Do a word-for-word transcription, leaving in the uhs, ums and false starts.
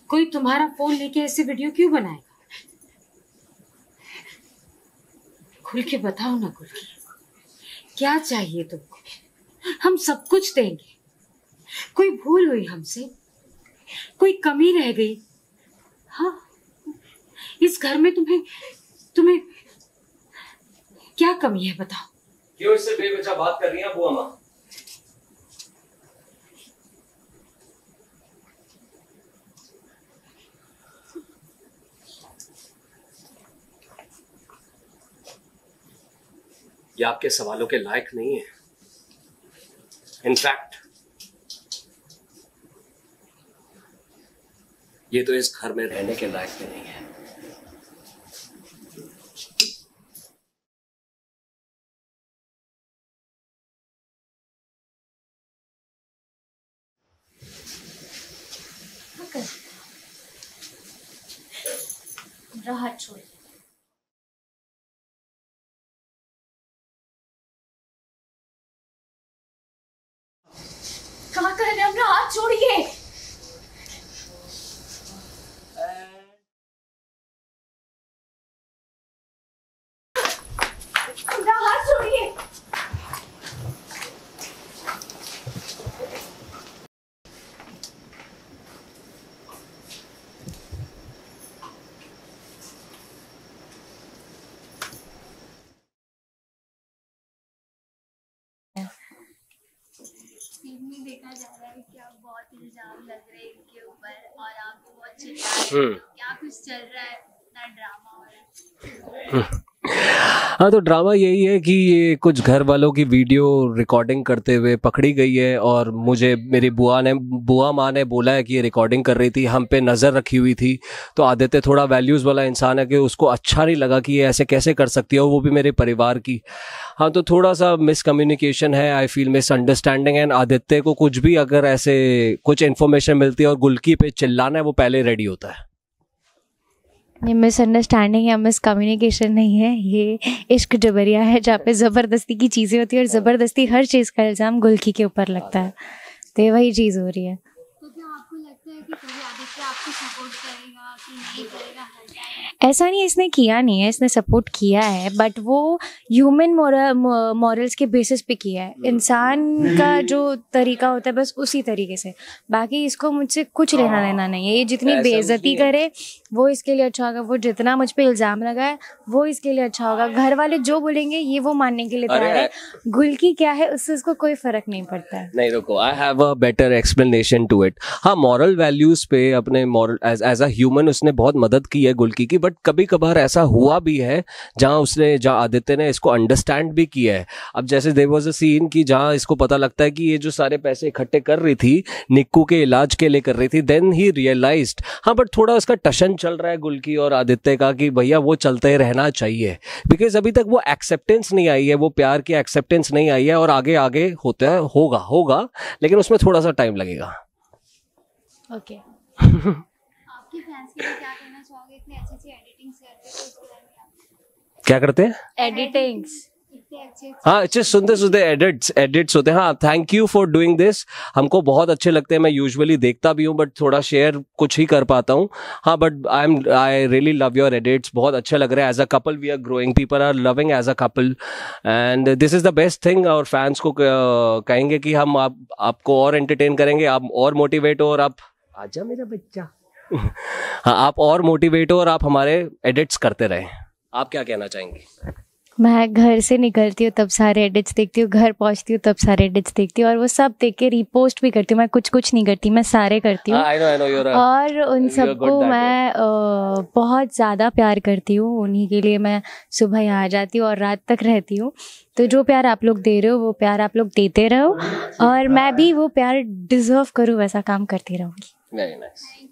कोई तुम्हारा फोन लेके ऐसे वीडियो क्यों बनाएगा? खुल के बताओ ना गुलकी, क्या चाहिए तुमको? हम सब कुछ देंगे। कोई भूल हुई हमसे, कोई कमी रह गई? हाँ, इस घर में तुम्हें तुम्हें क्या कमी है बताओ? क्यों इससे बेवजह बात कर रही हैं बुआ माँ? ये आपके सवालों के लायक नहीं है। इनफैक्ट ये तो इस घर में रहने के लायक भी नहीं है। हाथ छोड़। कहाँ कर रहे हैं? अपना हाथ छोड़िए। अपना हाथ छोड़िए। में देखा जा रहा है कि आप बहुत इल्जाम लग रहे हैं इनके ऊपर और आप बहुत चिल्ला रहे हैं। क्या कुछ चल रहा है? इतना ड्रामा हो रहा है। हाँ, तो ड्रामा यही है कि ये कुछ घर वालों की वीडियो रिकॉर्डिंग करते हुए पकड़ी गई है और मुझे मेरी बुआ ने बुआ माँ ने बोला है कि ये रिकॉर्डिंग कर रही थी, हम पे नज़र रखी हुई थी। तो आदित्य थोड़ा वैल्यूज़ वाला इंसान है कि उसको अच्छा नहीं लगा कि ये ऐसे कैसे कर सकती है, वो भी मेरे परिवार की। हाँ, तो थोड़ा सा मिसकम्युनिकेशन है, आई फील मिसअंडरस्टैंडिंग है। आदित्य को कुछ भी अगर ऐसे कुछ इन्फॉर्मेशन मिलती है और गुलकी पे चिल्लाना है, वो पहले रेडी होता है। ये मिसअंडरस्टैंडिंग या मिसकम्युनिकेशन नहीं है, ये इश्क जबरिया है जहाँ पे ज़बरदस्ती की चीज़ें होती है और ज़बरदस्ती हर चीज़ का इल्ज़ाम गुलकी के ऊपर लगता है। तो ये वही चीज़ हो रही है। तो क्या आपको लगता है कि कभी आदित्य आपको सपोर्ट करेगा कि नहीं करेगा? ऐसा नहीं, इसने किया नहीं है, इसने सपोर्ट किया है, बट वो ह्यूमन मॉरल्स के बेसिस पे किया है। इंसान का जो तरीका होता है बस उसी तरीके से, बाकी इसको मुझसे कुछ लेना देना नहीं है। ये जितनी बेइज्जती करे वो इसके लिए अच्छा होगा, वो जितना मुझ पे इल्ज़ाम लगाए वो इसके लिए अच्छा होगा। घर वाले जो बोलेंगे ये वो मानने के लिए तैयार है। गुलकी क्या है उससे उसको कोई फर्क नहीं पड़ता है। नहीं रुको, I have a better explanation to it. हाँ, मॉरल वैल्यूज पे अपने moral as as a human उसने बहुत मदद की है गुलकी की, बट कभी कभार ऐसा हुआ भी है जहाँ उसने जहाँ आदित्य ने इसको अंडरस्टैंड भी किया है। अब जैसे देयर वाज अ सीन कि जहाँ इसको पता लगता है कि ये जो सारे पैसे इकट्ठे कर रही थी निक्कू के इलाज के लिए कर रही थी, देन ही रियलाइज्ड। हाँ, बट थोड़ा उसका टशन चल रहा है गुलकी और आदित्य का कि भैया वो चलते रहना चाहिए, बिकॉज अभी तक वो एक्सेप्टेंस नहीं आई है, वो प्यार की एक्सेप्टेंस नहीं आई है और आगे आगे होता है होगा होगा लेकिन उसमें थोड़ा सा टाइम लगेगा। Okay okay. आपके फैंस के लिए क्या कहना चाहोगे? इतनी अच्छी अच्छी एडिटिंग करते हैं तो उसके बारे में आप क्या करते हैं? एडिटिंग्स इतने अच्छे हाँ, अच्छे सुनते सुनते एडिट्स एडिट्स होते हैं। हाँ, thank you for doing this, हमको बहुत अच्छे लगते हैं। मैं यूजुअली देखता भी हूँ बट थोड़ा शेयर कुछ ही कर पाता हूँ। हाँ, but I am I really love your edits, बहुत अच्छे लग रहे हैं। As a couple we are growing, people are loving as a couple and this is the best thing. और फैंस को कहेंगे कि हम आप आपको और एंटरटेन करेंगे, आप और मोटिवेट हो और आप आजा मेरा बच्चा हाँ, आप और मोटिवेट हो और आप हमारे एडिट्स करते रहें। आप क्या कहना चाहेंगे? मैं घर से निकलती हूँ तब सारे एडिट्स देखती हूँ, घर पहुँचती हूँ तब सारे एडिट्स देखती हूँ और वो सब देख के रिपोस्ट भी करती हूँ। मैं कुछ कुछ नहीं करती, मैं सारे करती हूँ। I know, I know, you're a- और उन you're good सबको that मैं आ, बहुत ज़्यादा प्यार करती हूँ। उन्हीं के लिए मैं सुबह यहाँ आ जाती हूँ और रात तक रहती हूँ। तो जो प्यार आप लोग दे रहे हो वो प्यार आप लोग देते रहो और मैं भी वो प्यार डिजर्व करूँ वैसा काम करती रहूँगी। Very nice.